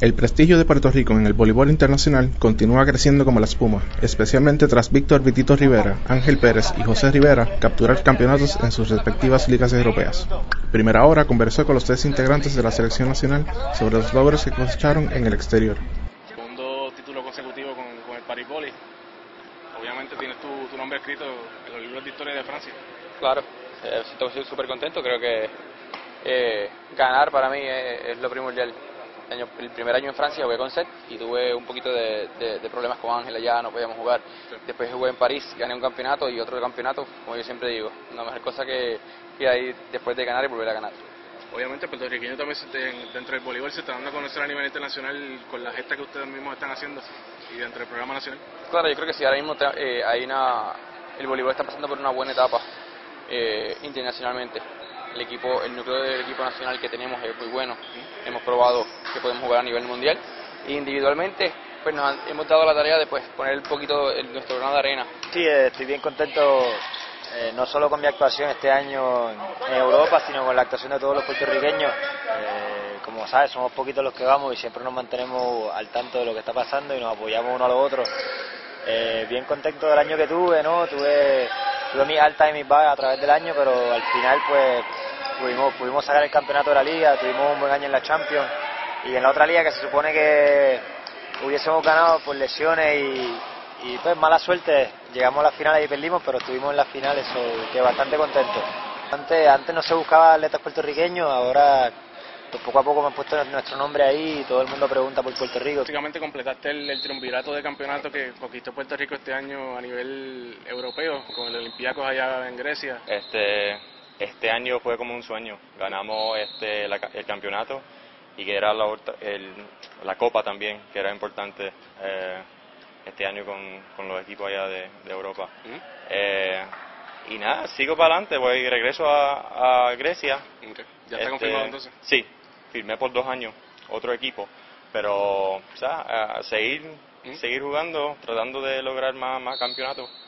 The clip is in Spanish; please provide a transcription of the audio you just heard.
El prestigio de Puerto Rico en el voleibol internacional continúa creciendo como la espuma, especialmente tras Víctor Vitito Rivera, Ángel Pérez y José Rivera capturar campeonatos en sus respectivas ligas europeas. Primera Hora conversó con los 3 integrantes de la selección nacional sobre los logros que cosecharon en el exterior. Segundo título consecutivo con el Paris Volley. Obviamente tienes tu nombre escrito en los libros de historia de Francia. Claro, estoy súper contento. Creo que ganar para mí es lo primordial. El primer año en Francia jugué con Seth y tuve un poquito de problemas con Ángel allá, no podíamos jugar. Sí. Después jugué en París, gané un campeonato y otro campeonato, como yo siempre digo. La mejor cosa que hay después de ganar es volver a ganar. Obviamente el puertorriqueño también dentro del voleibol se está dando a conocer a nivel internacional con la gesta que ustedes mismos están haciendo y dentro del programa nacional. Claro, yo creo que sí, ahora mismo el voleibol está pasando por una buena etapa internacionalmente. El núcleo del equipo nacional que tenemos es muy bueno. Hemos probado que podemos jugar a nivel mundial. E individualmente, pues nos hemos dado la tarea de poner un poquito nuestro grano de arena. Sí, estoy bien contento, no solo con mi actuación este año en Europa, sino con la actuación de todos los puertorriqueños. Como sabes, somos poquitos los que vamos y siempre nos mantenemos al tanto de lo que está pasando y nos apoyamos uno a los otros. Bien contento del año que tuve, ¿no? Tuve mis altas y mis bajas a través del año, pero al final pues pudimos sacar el campeonato de la liga, tuvimos un buen año en la Champions y en la otra liga que se supone que hubiésemos ganado por lesiones y pues mala suerte, llegamos a las finales y perdimos, pero estuvimos en las finales, que bastante contento. Antes no se buscaba atletas puertorriqueños, ahora pues poco a poco me han puesto nuestro nombre ahí y todo el mundo pregunta por Puerto Rico. Básicamente completaste el triunvirato de campeonato que conquistó Puerto Rico este año a nivel europeo, con el Olympiacos allá en Grecia. Este año fue como un sueño, ganamos el campeonato y que era la copa también, que era importante este año con los equipos allá de Europa. Y nada, sigo para adelante, regreso a Grecia. Okay. ¿Ya está confirmado entonces? Sí, firmé por 2 años, otro equipo, pero seguir jugando, tratando de lograr más campeonatos.